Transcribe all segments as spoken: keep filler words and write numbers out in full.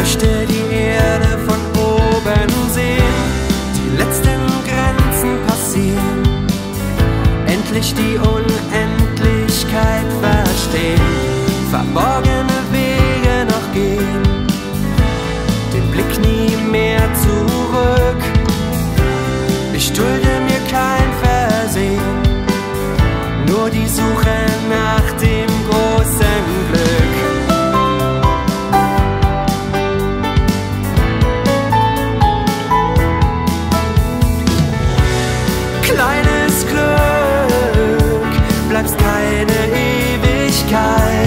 möchte die Erde von oben sehen, die letzten Grenzen passieren, endlich die Unendlichkeit verstehen, verborgene Wege noch gehen, den Blick nie mehr zurück. Ich dulde mir kein Versehen, nur die Suche nach dem großen Glück. Kleines Glück, bleibst keine Ewigkeit.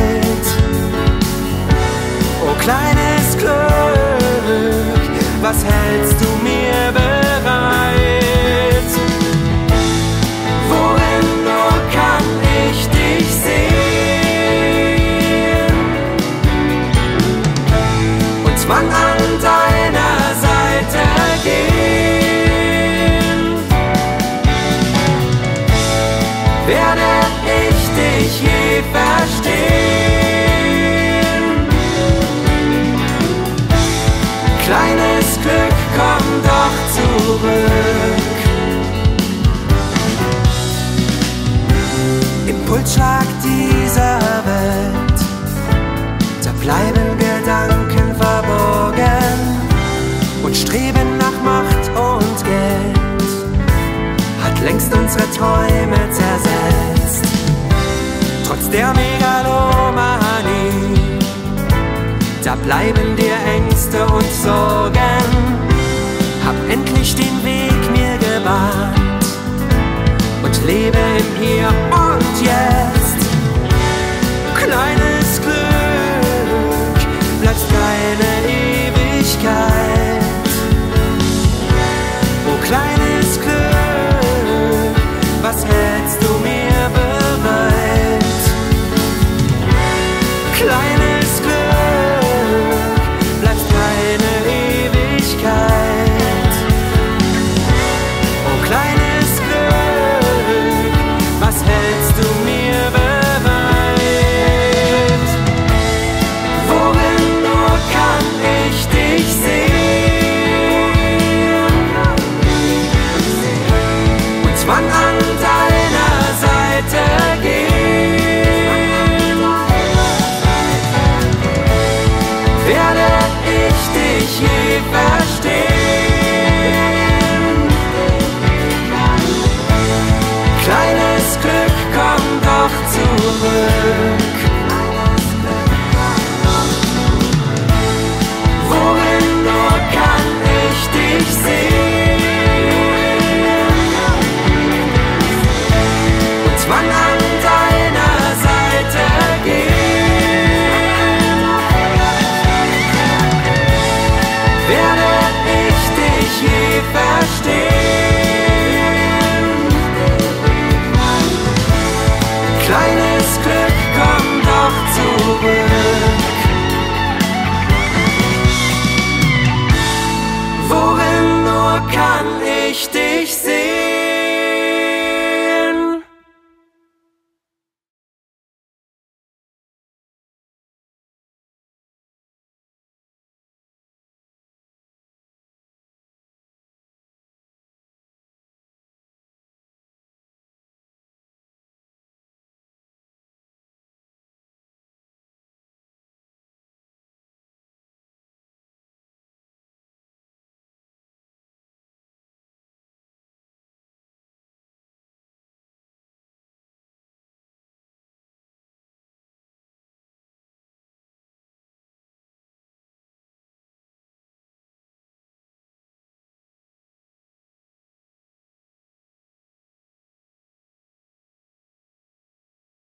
Oh kleines Glück, was hältst du mir bereit? Worin nur kann ich dich sehen und wann an deiner Seite gehen? Werde ich dich je verstehen? Kleines Glück, komm doch zurück. Im Pulsschlag dieser Welt, da bleiben Gedanken verborgen und Streben nach Macht und Geld hat längst unsere Träume zersetzt. Trotz der Megalomanie, da bleiben dir Ängste und Sorgen. Hab endlich den Weg mir gebahnt und lebe im Hier und Jetzt. Kleines Glück, bleibst keine Ewigkeit. Oh kleines Glück, was hältst du mir bereit? Kleines Glück, bleibst keine Ewigkeit. Oh kleines Glück, was hältst du mir bereit? Worin nur kann ich dich sehen und wann an deiner Seite gehen? Werde ich dich je verstehen? Kleines Glück, komm doch zurück. Worin nur kann ich dich sehen und wann an deiner Seite gehen? Werde ich dich je verstehen? Kleines Glück, komm doch zurück. Worin nur kann ich dich sehen?